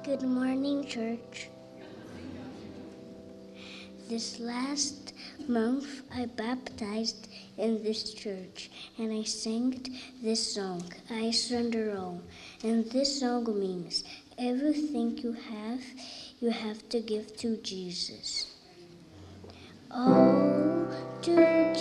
Good morning, church. This last month, I baptized in this church, and I sang this song, I Surrender All. And this song means, everything you have to give to Jesus. All to